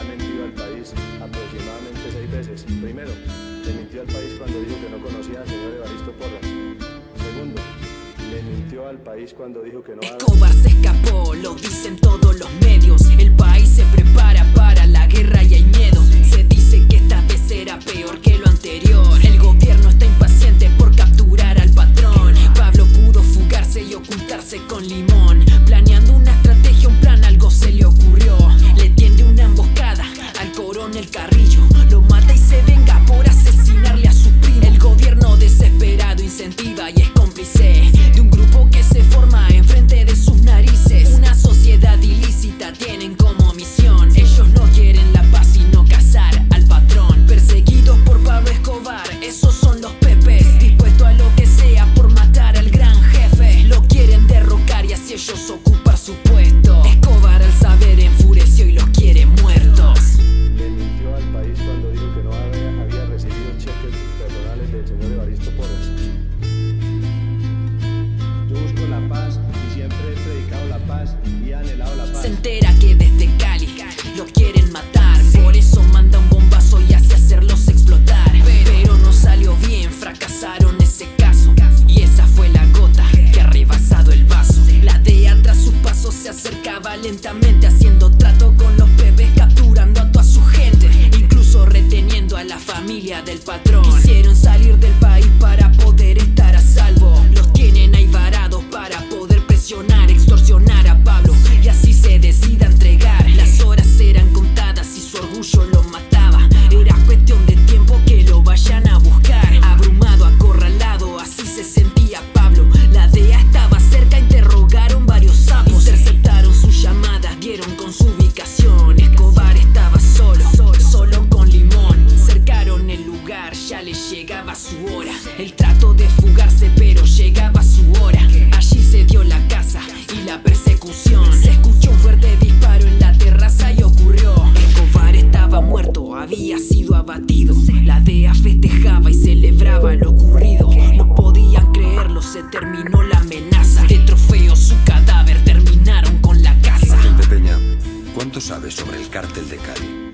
mentido al país aproximadamente 6 veces. Primero, le mintió al país cuando dijo que no conocía al señor Evaristo Porras. Segundo, le mintió al país cuando dijo que no... Escobar se escapó, lo dicen todos los medios. El país se prepara para la guerra y hay miedo. Se dice que esta vez será peor que lo anterior. El gobierno está impaciente por capturar al patrón. Pablo pudo fugarse y ocultarse con Limón. Planeando una estrategia, un plan, algo se le ocurrió. Le tiende una emboscada al coronel Carrillo. Lo mata y se venga por asesinarle a su primo. El gobierno desesperado incentiva y es cómplice de un grupo que se forma enfrente de sus narices. Una sociedad ilícita tienen como misión. Ellos no quieren la paz sino cazar al patrón. Perseguidos por Pablo Escobar, esos son los pepes, dispuestos a lo que sea por matar al gran jefe. Lo quieren derrocar y así ellos ocupar su puesto. Escobar al saber enfureció y los quiere muertos. Le mintió al país cuando dijo que no había recibido cheques personales del señor Evaristo Porras. Yo busco la paz y siempre he predicado la paz y he anhelado la paz. Se entera que desde Cali lo quieren matar, por eso manda un bombazo y hace hacerlos explotar. Pero no salió bien, fracasaron ese caso, y esa fue la gota que ha rebasado el vaso. La DEA tras sus pasos se acercaba lentamente, haciendo trato con los pebes, capturando a toda su gente, incluso reteniendo a la familia del patrón. Quisieron salir del país para poder estar a salvo. Los tienen ahí varados para poder presionar, extorsionar a Pablo y así se decida a entregar. Las horas eran contadas y su orgullo lo mataba. Era cuestión de tiempo que lo vayan a buscar. Abrumado, acorralado, así se sentía Pablo. La DEA estaba cerca, interrogaron varios sapos, interceptaron sus llamadas, dieron con su ubicación. Escobar estaba solo con Limón. Cercaron el lugar, ya le llegaba su hora. Él trató de fugarse pero llegaba su hora. Allí se dio la caza y la persecución. Se escuchó un fuerte disparo en la terraza y ocurrió. Escobar estaba muerto, había sido abatido. La DEA festejaba y celebraba lo ocurrido. No podían creerlo, se terminó la amenaza. De trofeo su cadáver terminaron con la casa. Agente Peña, ¿cuánto sabes sobre el cártel de Cali?